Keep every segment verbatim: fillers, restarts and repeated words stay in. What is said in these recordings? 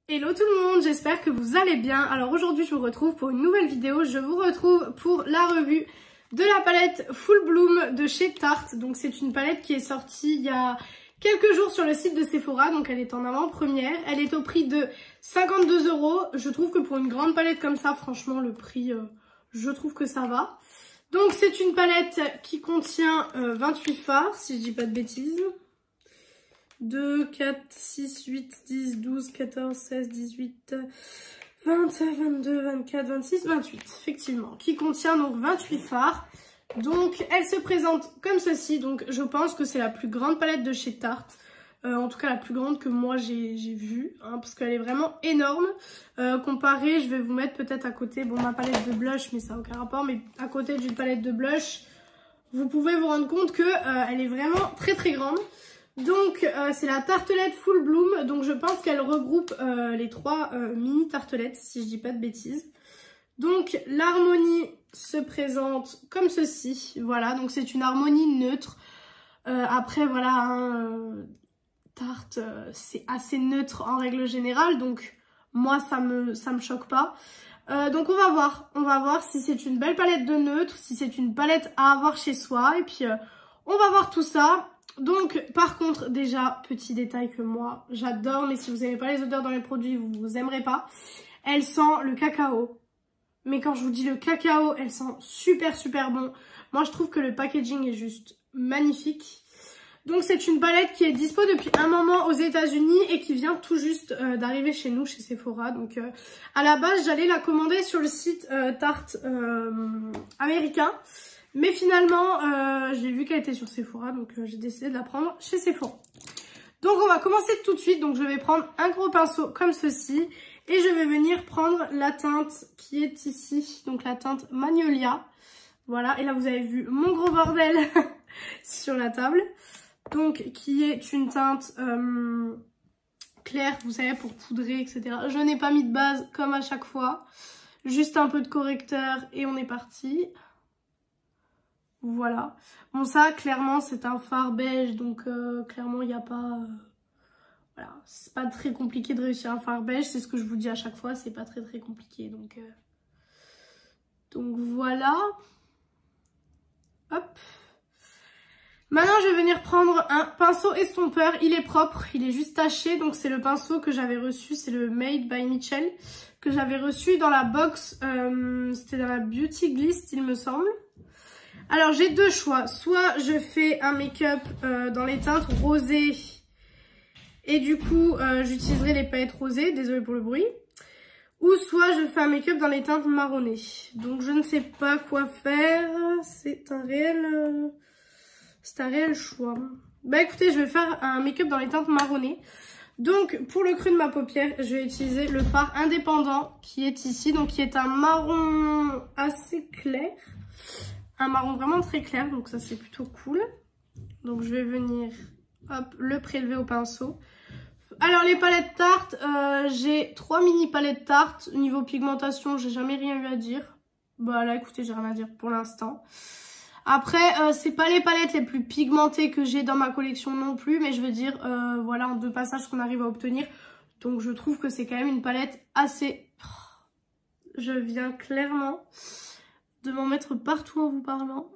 Hello tout le monde, j'espère que vous allez bien. Alors aujourd'hui je vous retrouve pour une nouvelle vidéo. Je vous retrouve pour la revue de la palette Full Bloom de chez Tarte. Donc c'est une palette qui est sortie il y a quelques jours sur le site de Sephora. Donc elle est en avant-première. Elle est au prix de cinquante-deux euros. Je trouve que pour une grande palette comme ça, franchement le prix, euh, je trouve que ça va. Donc c'est une palette qui contient euh, vingt-huit fards, si je dis pas de bêtises. deux, quatre, six, huit, dix, douze, quatorze, seize, dix-huit, vingt, vingt-deux, vingt-quatre, vingt-six, vingt-huit, effectivement, qui contient donc vingt-huit fards. Donc elle se présente comme ceci, donc je pense que c'est la plus grande palette de chez Tarte, euh, en tout cas la plus grande que moi j'ai vue, hein, parce qu'elle est vraiment énorme. Euh, comparée, je vais vous mettre peut-être à côté, bon ma palette de blush, mais ça n'a aucun rapport, mais à côté d'une palette de blush, vous pouvez vous rendre compte que euh, elle est vraiment très très grande. Donc euh, c'est la tartelette Full Bloom, donc je pense qu'elle regroupe euh, les trois euh, mini tartelettes si je dis pas de bêtises. Donc l'harmonie se présente comme ceci, voilà, donc c'est une harmonie neutre. Euh, après voilà, hein, euh, Tarte euh, c'est assez neutre en règle générale, donc moi ça me, ça me choque pas. Euh, donc on va voir, on va voir si c'est une belle palette de neutre, si c'est une palette à avoir chez soi, et puis euh, on va voir tout ça. Donc par contre déjà petit détail que moi j'adore, mais si vous n'aimez pas les odeurs dans les produits vous vous aimerez pas, elle sent le cacao. Mais quand je vous dis le cacao, elle sent super super bon. Moi je trouve que le packaging est juste magnifique. Donc c'est une palette qui est dispo depuis un moment aux États-Unis et qui vient tout juste euh, d'arriver chez nous, chez Sephora. Donc euh, à la base j'allais la commander sur le site euh, Tarte euh, américain. Mais finalement, euh, j'ai vu qu'elle était sur Sephora, donc euh, j'ai décidé de la prendre chez Sephora. Donc on va commencer tout de suite, donc je vais prendre un gros pinceau comme ceci. Et je vais venir prendre la teinte qui est ici, donc la teinte Magnolia. Voilà, et là vous avez vu mon gros bordel sur la table. Donc qui est une teinte euh, claire, vous savez, pour poudrer, et cetera. Je n'ai pas mis de base comme à chaque fois. Juste un peu de correcteur et on est parti. Voilà. Bon ça clairement c'est un fard beige, donc euh, clairement il n'y a pas... Euh, voilà, c'est pas très compliqué de réussir un fard beige, c'est ce que je vous dis à chaque fois, c'est pas très très compliqué. Donc, euh, donc voilà. Hop. Maintenant je vais venir prendre un pinceau estompeur, il est propre, il est juste taché, donc c'est le pinceau que j'avais reçu, c'est le Made by Mitchell, que j'avais reçu dans la box, euh, c'était dans la Beauty Glist il me semble. Alors j'ai deux choix, soit je fais un make-up euh, dans les teintes rosées et du coup euh, j'utiliserai les paillettes rosées, désolée pour le bruit, ou soit je fais un make-up dans les teintes marronnées. Donc je ne sais pas quoi faire, c'est un réel, euh, c'est un réel choix. Bah écoutez, je vais faire un make-up dans les teintes marronnées. Donc pour le creux de ma paupière, je vais utiliser le fard indépendant qui est ici, donc qui est un marron assez clair. Un marron vraiment très clair, donc ça c'est plutôt cool. Donc je vais venir hop, le prélever au pinceau. Alors les palettes Tarte, euh, j'ai trois mini palettes Tarte. Niveau pigmentation, j'ai jamais rien eu à dire. Bah là écoutez, j'ai rien à dire pour l'instant. Après, euh, c'est pas les palettes les plus pigmentées que j'ai dans ma collection non plus, mais je veux dire, euh, voilà, en deux passages qu'on arrive à obtenir. Donc je trouve que c'est quand même une palette assez... Je viens clairement de m'en mettre partout en vous parlant.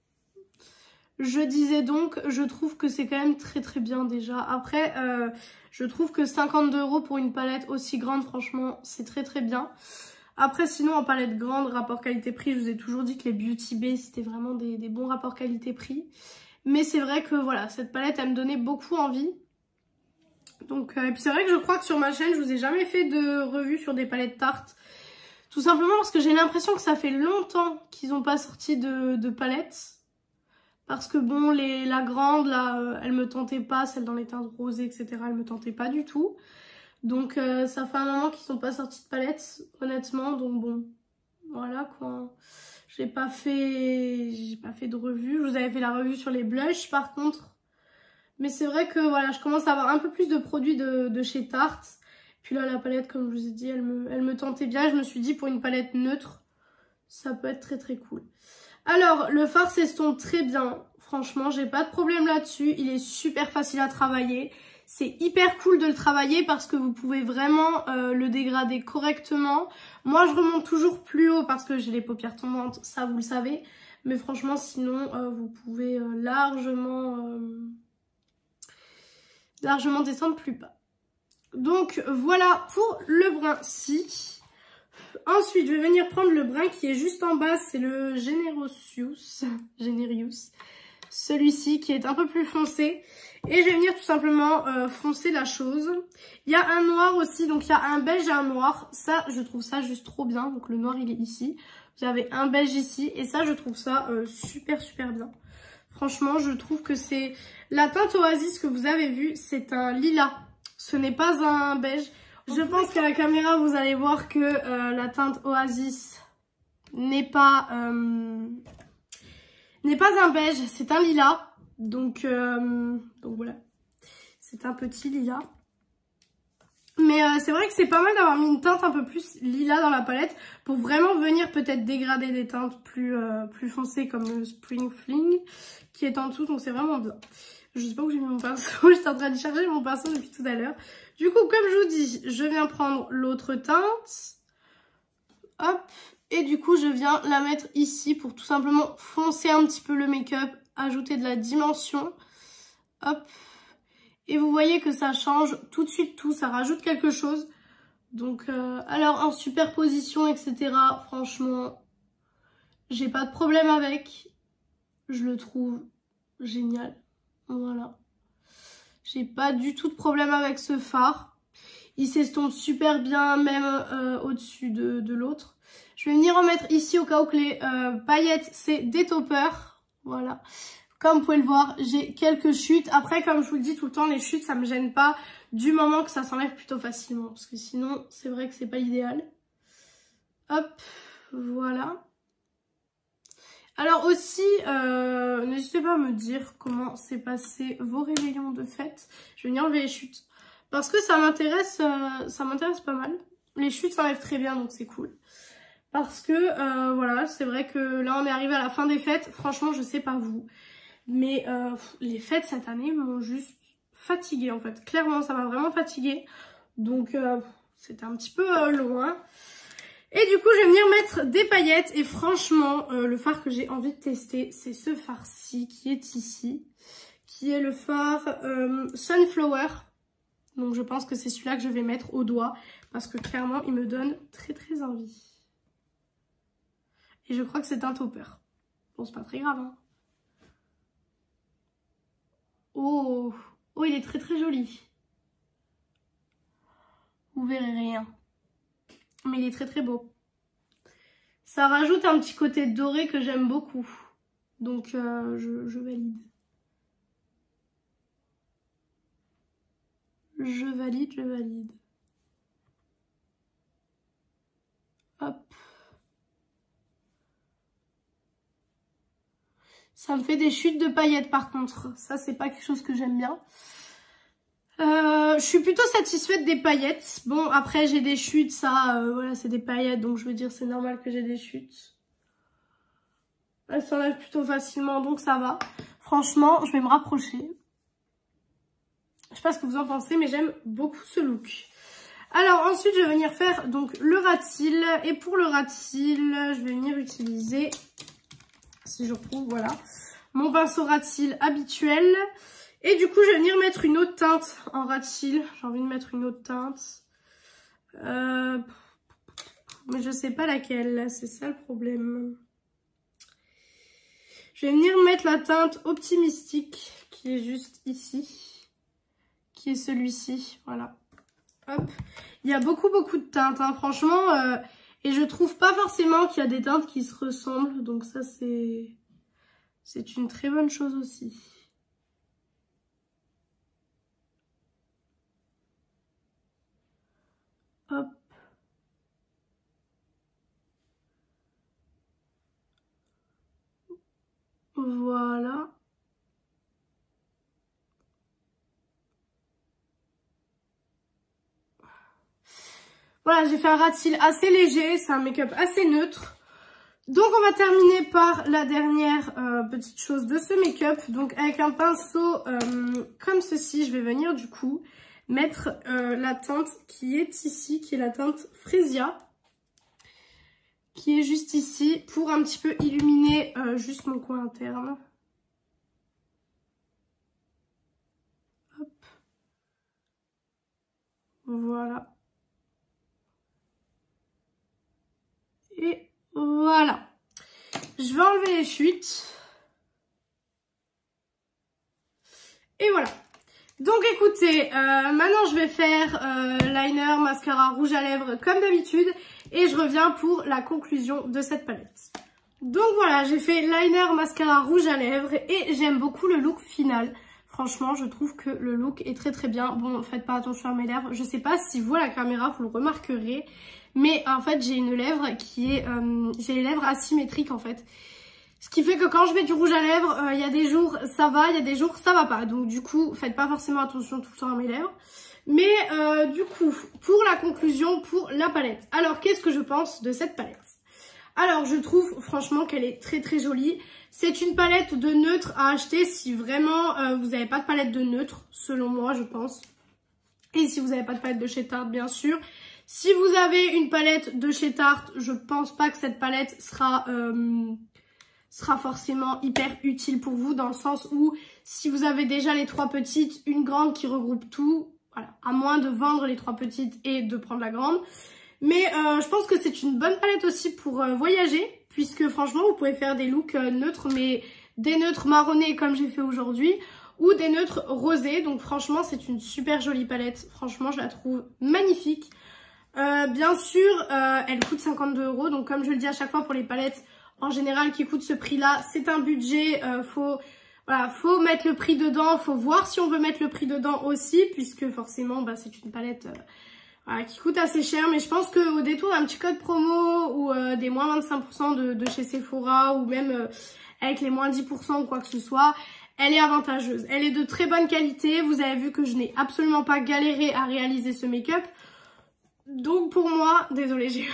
Je disais donc, je trouve que c'est quand même très très bien déjà. Après, euh, je trouve que cinquante-deux euros pour une palette aussi grande, franchement, c'est très très bien. Après, sinon, en palette grande, rapport qualité-prix, je vous ai toujours dit que les Beauty Bay, c'était vraiment des, des bons rapports qualité-prix. Mais c'est vrai que voilà, cette palette, elle me donnait beaucoup envie. Donc, euh, et puis c'est vrai que je crois que sur ma chaîne, je vous ai jamais fait de revue sur des palettes Tarte. Tout simplement parce que j'ai l'impression que ça fait longtemps qu'ils n'ont pas sorti de, de palettes. Parce que bon, les, la grande, là, euh, elle me tentait pas, celle dans les teintes rosées, et cetera, elle me tentait pas du tout. Donc euh, ça fait un moment qu'ils sont pas sortis de palettes, honnêtement, donc bon, voilà quoi. J'ai pas fait, j'ai pas fait de revue, je vous avais fait la revue sur les blushs par contre. Mais c'est vrai que voilà, je commence à avoir un peu plus de produits de, de chez Tarte. Puis là, la palette, comme je vous ai dit, elle me, elle me tentait bien. Je me suis dit, pour une palette neutre, ça peut être très très cool. Alors, le fard s'estompe très bien. Franchement, j'ai pas de problème là-dessus. Il est super facile à travailler. c'est hyper cool de le travailler parce que vous pouvez vraiment euh, le dégrader correctement. Moi, je remonte toujours plus haut parce que j'ai les paupières tombantes, ça vous le savez. Mais franchement, sinon, euh, vous pouvez euh, largement, euh, largement descendre plus bas. Donc, voilà pour le brun-ci. Ensuite, je vais venir prendre le brun qui est juste en bas. C'est le Generosius. Generius. Celui-ci qui est un peu plus foncé. Et je vais venir tout simplement euh, foncer la chose. Il y a un noir aussi. Donc, il y a un beige et un noir. Ça, je trouve ça juste trop bien. Donc, le noir, il est ici. Vous avez un beige ici. Et ça, je trouve ça euh, super, super bien. Franchement, je trouve que c'est... La teinte Oasis que vous avez vue, c'est un lilas. Ce n'est pas un beige. Je pense qu'à la caméra, vous allez voir que euh, la teinte Oasis n'est pas, euh, n'est pas un beige, c'est un lilas. Donc, euh, donc voilà, c'est un petit lilas. Mais euh, c'est vrai que c'est pas mal d'avoir mis une teinte un peu plus lilas dans la palette pour vraiment venir peut-être dégrader des teintes plus, euh, plus foncées comme le Spring Fling qui est en dessous. Donc c'est vraiment bien. Je sais pas où j'ai mis mon pinceau, j'étais en train de charger mon pinceau depuis tout à l'heure. Du coup, comme je vous dis, je viens prendre l'autre teinte. Hop. Et du coup, je viens la mettre ici pour tout simplement foncer un petit peu le make-up, ajouter de la dimension. Hop. Et vous voyez que ça change tout de suite tout, ça rajoute quelque chose. Donc, euh, alors en superposition, et cetera. Franchement, j'ai pas de problème avec. Je le trouve génial. Voilà. J'ai pas du tout de problème avec ce fard. Il s'estompe super bien, même euh, au-dessus de, de l'autre. Je vais venir en mettre ici au cas où que les euh, paillettes, c'est des toppers. Voilà. Comme vous pouvez le voir, j'ai quelques chutes. Après, comme je vous le dis tout le temps, les chutes, ça me gêne pas du moment que ça s'enlève plutôt facilement. Parce que sinon, c'est vrai que c'est pas idéal. Hop, voilà. Alors aussi, euh, n'hésitez pas à me dire comment s'est passé vos réveillons de fête. Je vais venir enlever les chutes. Parce que ça m'intéresse euh, ça m'intéresse pas mal. Les chutes s'enlèvent très bien, donc c'est cool. Parce que, euh, voilà, c'est vrai que là, on est arrivé à la fin des fêtes. Franchement, je sais pas vous. Mais euh, les fêtes cette année m'ont juste fatiguée, en fait. Clairement, ça m'a vraiment fatiguée. Donc, euh, c'était un petit peu euh, loin. Et du coup, je vais venir mettre des paillettes. Et franchement, euh, le fard que j'ai envie de tester, c'est ce fard-ci qui est ici. Qui est le fard euh, Sunflower. Donc, je pense que c'est celui-là que je vais mettre au doigt. Parce que clairement, il me donne très très envie. Et je crois que c'est un topper. Bon, c'est pas très grave, hein. Oh, oh, il est très très joli. Vous verrez rien. Mais il est très très beau. Ça rajoute un petit côté doré que j'aime beaucoup. Donc euh, je, je valide. Je valide, je valide. Hop. Ça me fait des chutes de paillettes par contre. Ça, c'est pas quelque chose que j'aime bien. Euh, je suis plutôt satisfaite des paillettes. Bon, après, j'ai des chutes. Ça, euh, voilà, c'est des paillettes. Donc, je veux dire, c'est normal que j'ai des chutes. Elles s'enlèvent plutôt facilement, donc ça va. Franchement, je vais me rapprocher. Je sais pas ce que vous en pensez, mais j'aime beaucoup ce look. Alors, ensuite, je vais venir faire donc le rat de cils. Et pour le rat de cils, je vais venir utiliser... Si je retrouve, voilà, mon pinceau rat de cils habituel. Et du coup, je vais venir mettre une autre teinte en rat de cils. J'ai envie de mettre une autre teinte. Euh... Mais je sais pas laquelle, c'est ça le problème. Je vais venir mettre la teinte Optimistique, qui est juste ici. Qui est celui-ci, voilà. Hop. Il y a beaucoup, beaucoup de teintes, hein, franchement... Euh... Et je trouve pas forcément qu'il y a des teintes qui se ressemblent. Donc ça, c'est c'est une très bonne chose aussi. Hop. Voilà. Voilà, j'ai fait un rat de cils assez léger, c'est un make-up assez neutre. Donc on va terminer par la dernière euh, petite chose de ce make-up. Donc avec un pinceau euh, comme ceci, je vais venir du coup mettre euh, la teinte qui est ici, qui est la teinte Freesia, qui est juste ici, pour un petit peu illuminer euh, juste mon coin interne. Hop. Voilà. Et voilà. Je vais enlever les fuites. Et voilà. Donc écoutez, euh, maintenant je vais faire euh, liner, mascara, rouge à lèvres comme d'habitude. Et je reviens pour la conclusion de cette palette. Donc voilà, j'ai fait liner, mascara, rouge à lèvres. Et j'aime beaucoup le look final. Franchement, je trouve que le look est très très bien. Bon, faites pas attention à mes lèvres. Je sais pas si vous à la caméra, vous le remarquerez. Mais en fait, j'ai une lèvre qui est... Euh, j'ai les lèvres asymétriques en fait. Ce qui fait que quand je mets du rouge à lèvres, il euh, y a des jours ça va, il y a des jours ça va pas. Donc du coup, faites pas forcément attention tout le temps à mes lèvres. Mais euh, du coup, pour la conclusion, pour la palette. Alors, qu'est-ce que je pense de cette palette? Alors, je trouve franchement qu'elle est très très jolie. C'est une palette de neutre à acheter si vraiment euh, vous n'avez pas de palette de neutre, selon moi, je pense. Et si vous n'avez pas de palette de chez Tarte, bien sûr. Si vous avez une palette de chez Tarte, je pense pas que cette palette sera... Euh, sera forcément hyper utile pour vous, dans le sens où si vous avez déjà les trois petites, une grande qui regroupe tout, voilà, à moins de vendre les trois petites et de prendre la grande. Mais euh, je pense que c'est une bonne palette aussi pour euh, voyager, puisque franchement vous pouvez faire des looks euh, neutres, mais des neutres marronnés comme j'ai fait aujourd'hui, ou des neutres rosés. Donc franchement c'est une super jolie palette, franchement je la trouve magnifique. Euh, bien sûr euh, elle coûte cinquante-deux euros, donc comme je le dis à chaque fois pour les palettes en général qui coûte ce prix là, c'est un budget, euh, faut, voilà, faut mettre le prix dedans, faut voir si on veut mettre le prix dedans aussi, puisque forcément bah, c'est une palette euh, voilà, qui coûte assez cher, mais je pense qu'au détour d'un petit code promo ou euh, des moins vingt-cinq pour cent de, de chez Sephora, ou même euh, avec les moins dix pour cent ou quoi que ce soit, elle est avantageuse, elle est de très bonne qualité. Vous avez vu que je n'ai absolument pas galéré à réaliser ce make-up, donc pour moi, désolée j'ai...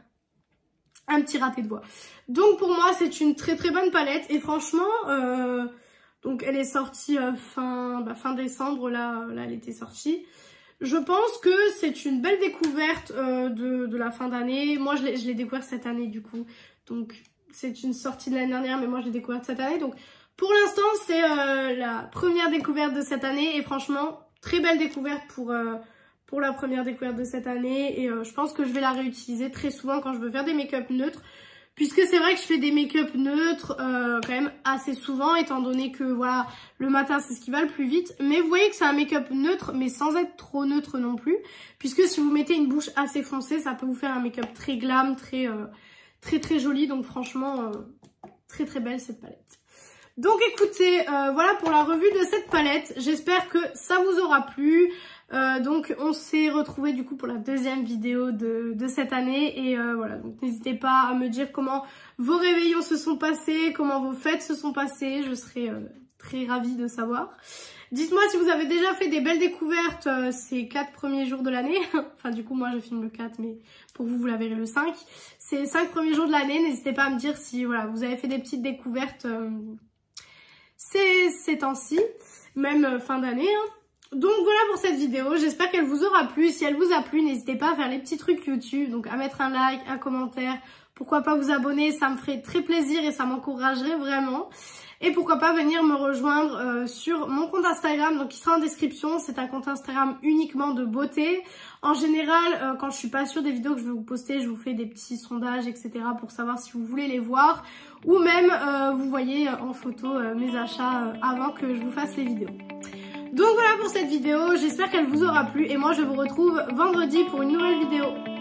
un petit raté de voix. Donc pour moi c'est une très très bonne palette et franchement euh, donc elle est sortie euh, fin, bah, fin décembre, là, là elle était sortie. Je pense que c'est une belle découverte euh, de, de la fin d'année. Moi je l'ai découverte cette année du coup, donc c'est une sortie de l'année dernière mais moi je l'ai découverte cette année. Donc pour l'instant c'est euh, la première découverte de cette année et franchement très belle découverte pour... Euh, pour la première découverte de cette année et euh, je pense que je vais la réutiliser très souvent quand je veux faire des make-up neutres, puisque c'est vrai que je fais des make-up neutres euh, quand même assez souvent, étant donné que voilà, le matin c'est ce qui va le plus vite, mais vous voyez que c'est un make-up neutre mais sans être trop neutre non plus, puisque si vous mettez une bouche assez foncée ça peut vous faire un make-up très glam, très euh, très très joli. Donc franchement euh, très très belle cette palette. Donc écoutez, euh, voilà pour la revue de cette palette, j'espère que ça vous aura plu. Euh, donc on s'est retrouvés du coup pour la deuxième vidéo de, de cette année et euh, voilà, donc n'hésitez pas à me dire comment vos réveillons se sont passés, comment vos fêtes se sont passées, je serai euh, très ravie de savoir. Dites-moi si vous avez déjà fait des belles découvertes euh, ces quatre premiers jours de l'année, enfin du coup moi je filme le quatre mais pour vous vous la verrez le cinq, ces cinq premiers jours de l'année, n'hésitez pas à me dire si voilà vous avez fait des petites découvertes euh, ces, ces temps-ci, même euh, fin d'année hein. Donc voilà pour cette vidéo, j'espère qu'elle vous aura plu. Si elle vous a plu, n'hésitez pas à faire les petits trucs YouTube, donc à mettre un like, un commentaire, pourquoi pas vous abonner, ça me ferait très plaisir et ça m'encouragerait vraiment. Et pourquoi pas venir me rejoindre euh, sur mon compte Instagram, donc qui sera en description. C'est un compte Instagram uniquement de beauté. En général, euh, quand je suis pas sûre des vidéos que je vais vous poster, je vous fais des petits sondages, et cetera pour savoir si vous voulez les voir. Ou même, euh, vous voyez en photo euh, mes achats euh, avant que je vous fasse les vidéos. Donc voilà pour cette vidéo, j'espère qu'elle vous aura plu et moi je vous retrouve vendredi pour une nouvelle vidéo.